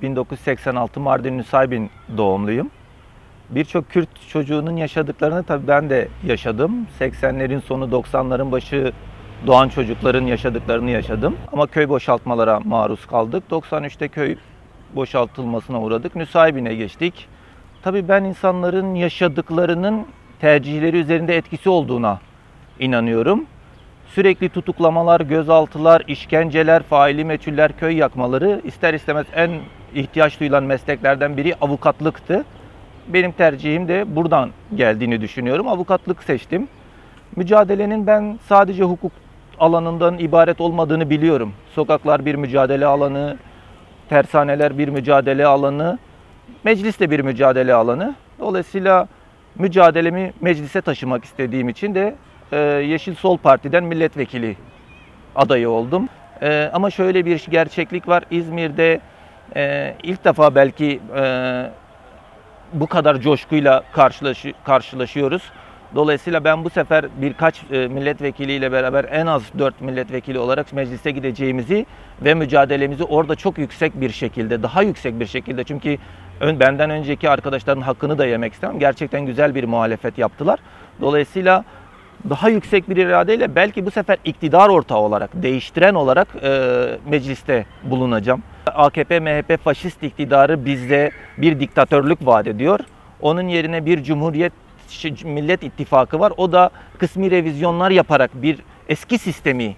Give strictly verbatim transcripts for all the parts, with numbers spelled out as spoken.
bin dokuz yüz seksen altı Mardin Nusaybin doğumluyum. Birçok Kürt çocuğunun yaşadıklarını tabii ben de yaşadım. seksenlerin sonu doksanların başı doğan çocukların yaşadıklarını yaşadım. Ama köy boşaltmalara maruz kaldık. doksan üçte köy boşaltılmasına uğradık. Nusaybin'e geçtik. Tabii ben insanların yaşadıklarının tercihleri üzerinde etkisi olduğuna inanıyorum. Sürekli tutuklamalar, gözaltılar, işkenceler, faili meçhuller, köy yakmaları ister istemez en ihtiyaç duyulan mesleklerden biri avukatlıktı. Benim tercihim de buradan geldiğini düşünüyorum. Avukatlık seçtim. Mücadelenin ben sadece hukuk alanından ibaret olmadığını biliyorum. Sokaklar bir mücadele alanı, tersaneler bir mücadele alanı, meclis de bir mücadele alanı. Dolayısıyla mücadelemi meclise taşımak istediğim için de e, Yeşil Sol Parti'den milletvekili adayı oldum. E, ama şöyle bir gerçeklik var. İzmir'de e, ilk defa belki e, bu kadar coşkuyla karşılaşı, karşılaşıyoruz. Dolayısıyla ben bu sefer birkaç e, milletvekiliyle beraber en az dört milletvekili olarak meclise gideceğimizi ve mücadelemizi orada çok yüksek bir şekilde, daha yüksek bir şekilde, çünkü ön, benden önceki arkadaşların hakkını da yemek istemem. Gerçekten güzel bir muhalefet yaptılar. Dolayısıyla daha yüksek bir iradeyle belki bu sefer iktidar ortağı olarak, değiştiren olarak e, mecliste bulunacağım. A K P M H P faşist iktidarı bize bir diktatörlük vaat ediyor. Onun yerine bir cumhuriyet Millet İttifakı var. O da kısmi revizyonlar yaparak bir eski sistemi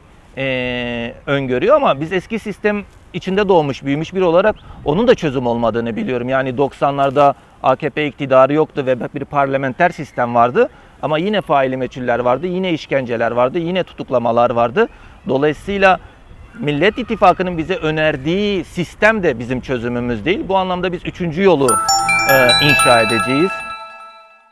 e, öngörüyor ama biz eski sistem içinde doğmuş, büyümüş biri olarak onun da çözüm olmadığını biliyorum. Yani doksanlarda A K P iktidarı yoktu ve bir parlamenter sistem vardı. Ama yine faili meçhuller vardı, yine işkenceler vardı, yine tutuklamalar vardı. Dolayısıyla Millet İttifakı'nın bize önerdiği sistem de bizim çözümümüz değil. Bu anlamda biz üçüncü yolu e, inşa edeceğiz.